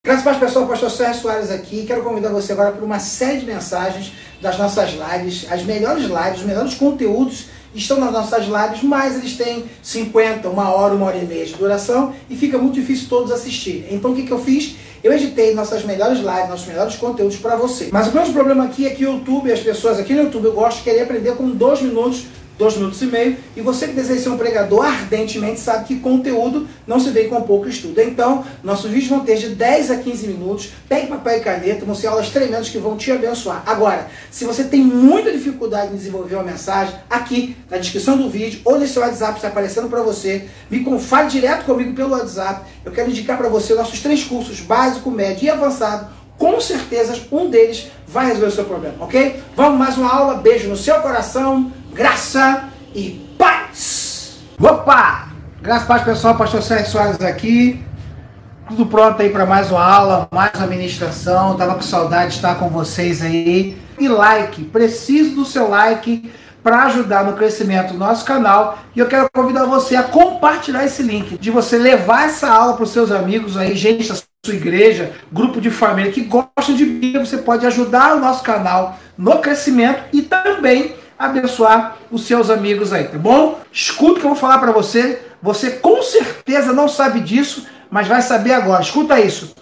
Graças a Deus, pessoal, pastor Sérgio Soares aqui. Quero convidar você agora para uma série de mensagens das nossas lives. As melhores lives, os melhores conteúdos estão nas nossas lives, mas eles têm 50, uma hora e meia de duração e fica muito difícil todos assistirem. Então o que eu fiz? Eu editei nossas melhores lives, nossos melhores conteúdos para você. Mas o grande problema aqui é que o YouTube, as pessoas aqui no YouTube, eu gosto de querer aprender com 2 minutos, 2 minutos e meio, e você que deseja ser um pregador ardentemente sabe que conteúdo não se vê com pouco estudo. Então, nossos vídeos vão ter de 10 a 15 minutos, pegue papel e caneta, vão ser aulas tremendas que vão te abençoar. Agora, se você tem muita dificuldade em desenvolver uma mensagem, aqui na descrição do vídeo ou nesse WhatsApp está aparecendo para você, fale direto comigo pelo WhatsApp. Eu quero indicar para você nossos 3 cursos, básico, médio e avançado. Com certeza, um deles vai resolver o seu problema, ok? Vamos mais uma aula, beijo no seu coração, graça e paz! Opa! Graças a Deus, pessoal, pastor Sérgio Soares aqui. Tudo pronto aí para mais uma aula, mais uma ministração. Tava com saudade de estar com vocês aí. E like, preciso do seu like para ajudar no crescimento do nosso canal. E eu quero convidar você a compartilhar esse link, de você levar essa aula para os seus amigos aí, gente da sua igreja, grupo de família que gostam de Bíblia. Você pode ajudar o nosso canal no crescimento e também abençoar os seus amigos aí, tá bom? Escuta o que eu vou falar para você. Você com certeza não sabe disso, mas vai saber agora. Escuta isso.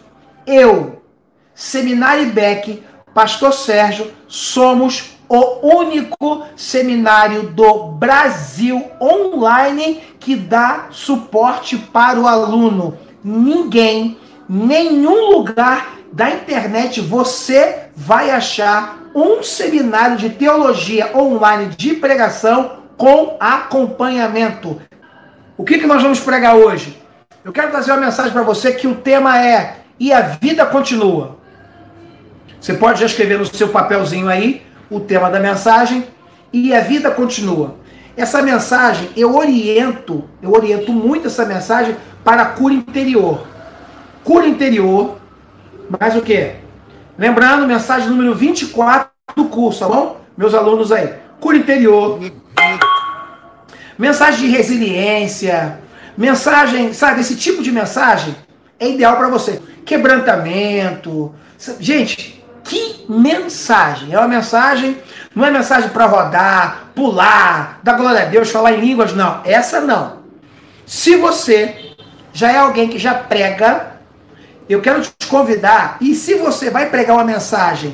Eu, Seminário Beck, pastor Sérgio, somos o único seminário do Brasil online que dá suporte para o aluno. Ninguém, nenhum lugar da internet você vai achar um seminário de teologia online de pregação com acompanhamento. O que nós vamos pregar hoje? Eu quero trazer uma mensagem para você que o tema é "E a vida continua". Você pode já escrever no seu papelzinho aí o tema da mensagem, "E a vida continua". Essa mensagem, eu oriento muito essa mensagem para a cura interior. Cura interior, mais o quê? Lembrando, mensagem número 24 do curso, tá bom? Meus alunos aí. Cura interior. Mensagem de resiliência. Mensagem, sabe, esse tipo de mensagem é ideal para você. Quebrantamento. Gente, que mensagem? É uma mensagem, não é mensagem para rodar, pular, dar glória a Deus, falar em línguas, não. Essa não. Se você já é alguém que já prega, eu quero te convidar, e se você vai pregar uma mensagem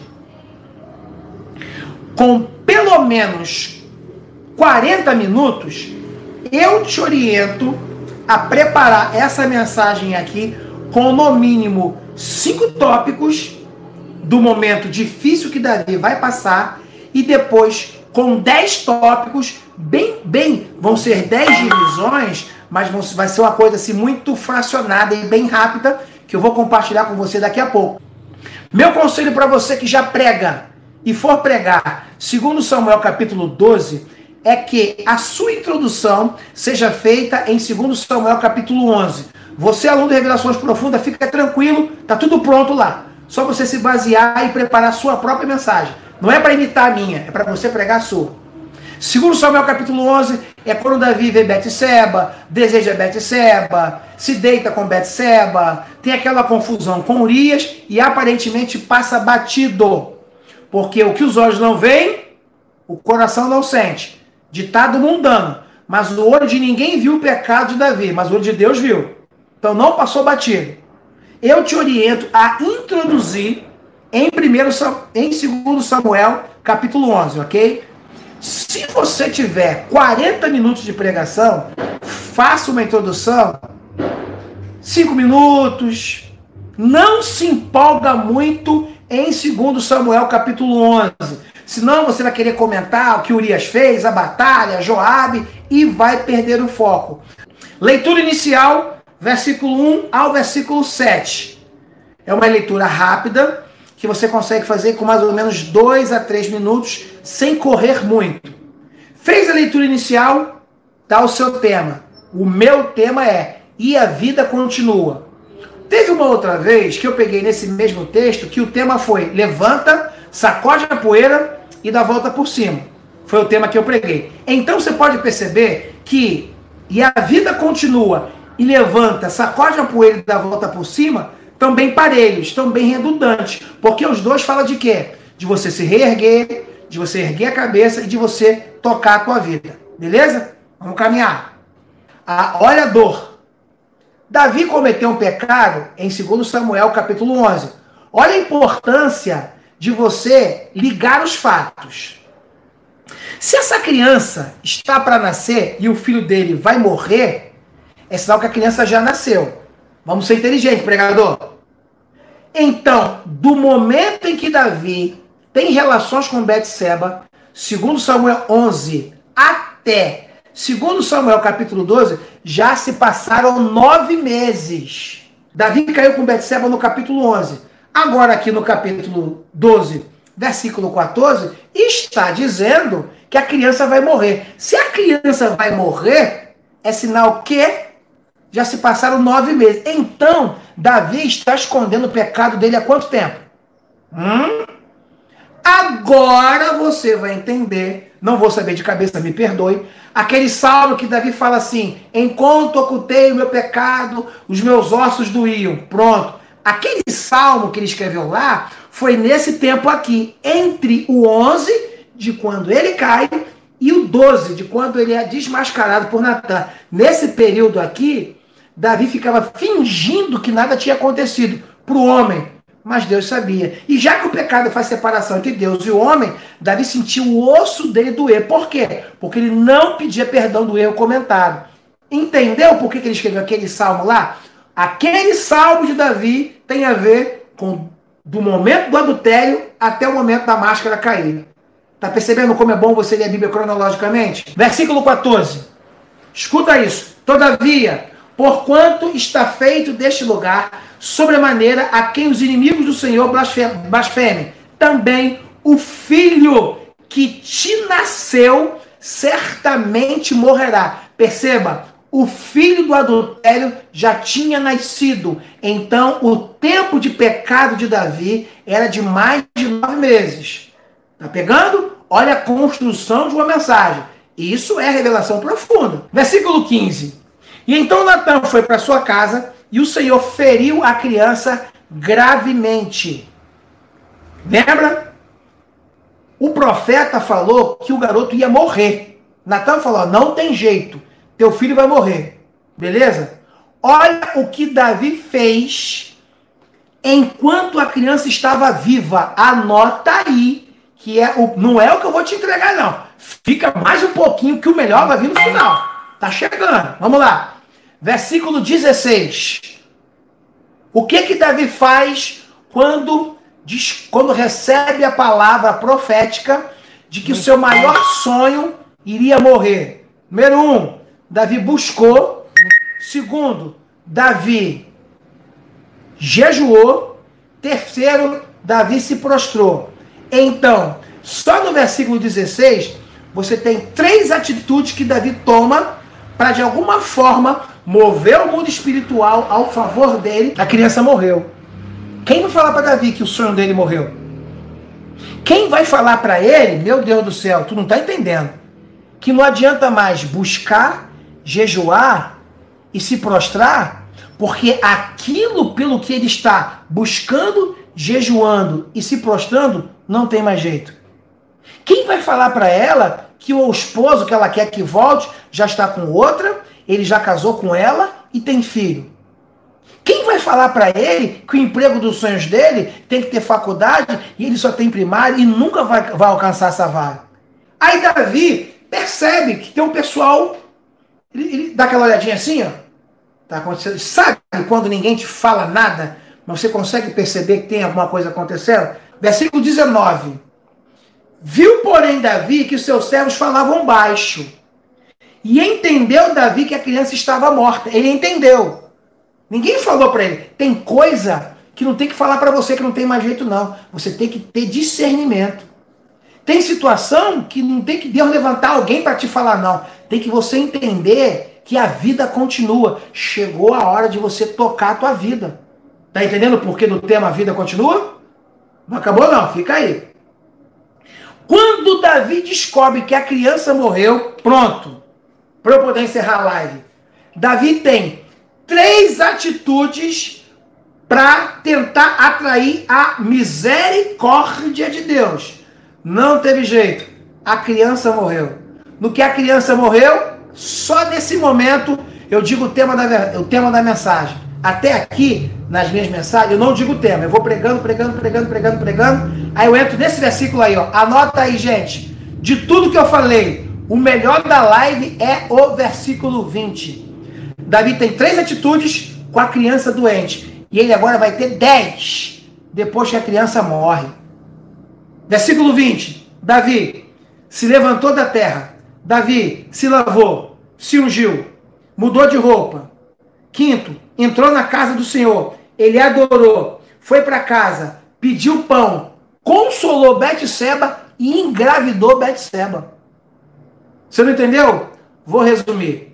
com pelo menos 40 minutos, eu te oriento a preparar essa mensagem aqui com no mínimo 5 tópicos do momento difícil que Davi vai passar e depois com 10 tópicos, vão ser 10 divisões, mas vai ser uma coisa assim muito fracionada e bem rápida, que eu vou compartilhar com você daqui a pouco. Meu conselho para você que já prega e for pregar 2 Samuel capítulo 12 é que a sua introdução seja feita em 2 Samuel capítulo 11. Você, aluno de Revelações Profundas, fica tranquilo, tá tudo pronto lá. Só você se basear e preparar a sua própria mensagem. Não é para imitar a minha, é para você pregar a sua. 2 Samuel capítulo 11 é quando Davi vê Betseba, deseja Betseba, se deita com Betseba, tem aquela confusão com Urias e aparentemente passa batido. Porque o que os olhos não veem, o coração não sente. Ditado mundano. Mas o olho de ninguém viu o pecado de Davi, mas o olho de Deus viu. Então não passou batido. Eu te oriento a introduzir em 2 Samuel capítulo 11, ok? Se você tiver 40 minutos de pregação, faça uma introdução, 5 minutos, não se empolga muito em 2 Samuel capítulo 11, senão você vai querer comentar o que Urias fez, a batalha, Joabe, e vai perder o foco. Leitura inicial, versículo 1 ao versículo 7. É uma leitura rápida, que você consegue fazer com mais ou menos 2 a 3 minutos, sem correr muito. Fez a leitura inicial, dá o seu tema. O meu tema é "E a vida continua". Teve uma outra vez que eu peguei nesse mesmo texto, que o tema foi "Levanta, sacode a poeira e dá a volta por cima". Foi o tema que eu preguei. Então você pode perceber que "E a vida continua" e "Levanta, sacode a poeira e dá a volta por cima" estão bem parelhos, estão bem redundantes. Porque os dois falam de quê? De você se reerguer, de você erguer a cabeça e de você tocar a tua vida. Beleza? Vamos caminhar. Olha a dor. Davi cometeu um pecado em 2 Samuel, capítulo 11. Olha a importância de você ligar os fatos. Se essa criança está para nascer e o filho dele vai morrer, é sinal que a criança já nasceu. Vamos ser inteligentes, pregador. Então, do momento em que Davi tem relações com Betseba, 2 Samuel 11 até 2 Samuel capítulo 12, já se passaram 9 meses. Davi caiu com Betseba no capítulo 11. Agora aqui no capítulo 12, versículo 14, está dizendo que a criança vai morrer. Se a criança vai morrer, é sinal que já se passaram 9 meses. Então, Davi está escondendo o pecado dele há quanto tempo? Agora você vai entender, não vou saber de cabeça, me perdoe, aquele salmo que Davi fala assim, enquanto ocultei o meu pecado, os meus ossos doíam. Pronto. Aquele salmo que ele escreveu lá, foi nesse tempo aqui, entre o 11, de quando ele cai, e o 12, de quando ele é desmascarado por Natan. Nesse período aqui, Davi ficava fingindo que nada tinha acontecido para o homem, mas Deus sabia. E já que o pecado faz separação entre Deus e o homem, Davi sentiu o osso dele doer. Por quê? Porque ele não pedia perdão do erro comentado. Entendeu por que ele escreveu aquele salmo lá? Aquele salmo de Davi tem a ver com do momento do adultério até o momento da máscara cair. Tá percebendo como é bom você ler a Bíblia cronologicamente? Versículo 14. Escuta isso. Todavia, porquanto está feito deste lugar, sobremaneira a quem os inimigos do Senhor blasfemem, também o filho que te nasceu certamente morrerá. Perceba, o filho do adultério já tinha nascido. Então, o tempo de pecado de Davi era de mais de 9 meses. Tá pegando? Olha a construção de uma mensagem. Isso é revelação profunda. Versículo 15. E então Natan foi para sua casa e o Senhor feriu a criança gravemente. Lembra? O profeta falou que o garoto ia morrer. Natan falou, não tem jeito. Teu filho vai morrer. Beleza? Olha o que Davi fez enquanto a criança estava viva. Anota aí, que não é o que eu vou te entregar, não. Fica mais um pouquinho, que o melhor vai vir no final. Tá chegando. Vamos lá. Versículo 16. O que Davi faz quando recebe a palavra profética de que o seu maior sonho iria morrer? Número 1. Davi buscou. Segundo, Davi jejuou. Terceiro, Davi se prostrou. Então, só no versículo 16, você tem 3 atitudes que Davi toma para, de alguma forma, mover o mundo espiritual ao favor dele. A criança morreu. Quem vai falar para Davi que o sonho dele morreu? Quem vai falar para ele, meu Deus do céu, tu não está entendendo, que não adianta mais buscar, jejuar e se prostrar, porque aquilo pelo que ele está buscando, jejuando e se prostrando, não tem mais jeito. Quem vai falar para ela que o esposo que ela quer que volte já está com outra, ele já casou com ela e tem filho? Quem vai falar para ele que o emprego dos sonhos dele tem que ter faculdade e ele só tem primário e nunca vai alcançar essa vaga? Aí Davi percebe que tem um pessoal, ele dá aquela olhadinha assim, ó, tá acontecendo. Sabe quando ninguém te fala nada, mas você consegue perceber que tem alguma coisa acontecendo? Versículo 19. Viu, porém, Davi que os seus servos falavam baixo. E entendeu Davi que a criança estava morta. Ele entendeu. Ninguém falou para ele. Tem coisa que não tem que falar para você que não tem mais jeito, não. Você tem que ter discernimento. Tem situação que não tem que Deus levantar alguém para te falar, não. Tem que você entender que a vida continua. Chegou a hora de você tocar a tua vida. Tá entendendo o porquê do tema A Vida Continua? Não acabou não, fica aí. Quando Davi descobre que a criança morreu, pronto, para eu poder encerrar a live, Davi tem 3 atitudes para tentar atrair a misericórdia de Deus. Não teve jeito. A criança morreu. No que a criança morreu, só nesse momento eu digo o tema da mensagem. Até aqui, nas minhas mensagens, eu não digo o tema. Eu vou pregando. Aí eu entro nesse versículo aí, ó. Anota aí, gente. De tudo que eu falei, o melhor da live é o versículo 20. Davi tem 3 atitudes com a criança doente. E ele agora vai ter 10 depois que a criança morre. Versículo 20. Davi se levantou da terra. Davi se lavou, se ungiu, mudou de roupa. 5º, entrou na casa do Senhor. Ele adorou, foi para casa, pediu pão, consolou Betseba e engravidou Betseba. Você não entendeu? Vou resumir.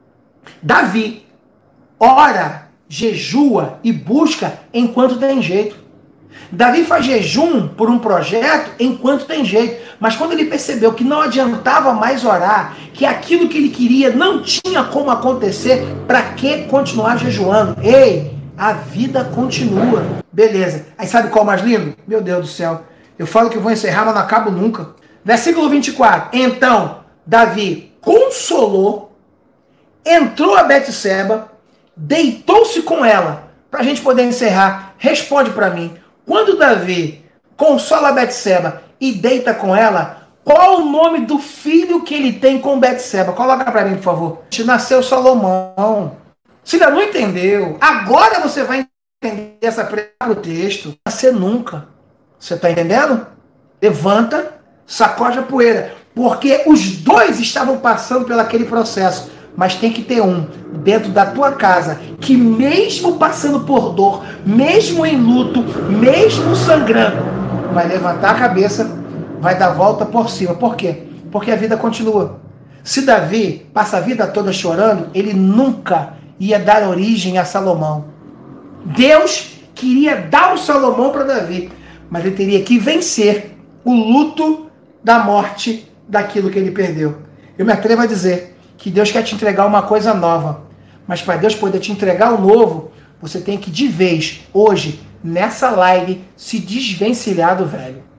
Davi ora, jejua e busca enquanto tem jeito. Davi faz jejum por um projeto enquanto tem jeito. Mas quando ele percebeu que não adiantava mais orar, que aquilo que ele queria não tinha como acontecer, para que continuar jejuando? Ei, a vida continua. Beleza. Aí sabe qual é o mais lindo? Meu Deus do céu. Eu falo que vou encerrar, mas não acabo nunca. Versículo 24. Então, Davi consolou, entrou a Betseba, deitou-se com ela. Para a gente poder encerrar, responde para mim. Quando Davi consola Betseba e deita com ela, qual o nome do filho que ele tem com Betseba? Coloca para mim, por favor. Nasceu Salomão. Você ainda não entendeu? Agora você vai entender essa prega do texto. Nascer nunca. Você está entendendo? Levanta, sacode a poeira. Porque os dois estavam passando pelo aquele processo. Mas tem que ter um dentro da tua casa que mesmo passando por dor, mesmo em luto, mesmo sangrando, vai levantar a cabeça, vai dar volta por cima. Por quê? Porque a vida continua. Se Davi passa a vida toda chorando, ele nunca ia dar origem a Salomão. Deus queria dar o Salomão para Davi, mas ele teria que vencer o luto da morte daquilo que ele perdeu. Eu me atrevo a dizer que Deus quer te entregar uma coisa nova. Mas para Deus poder te entregar o novo, você tem que de vez, hoje, nessa live, se desvencilhar do velho.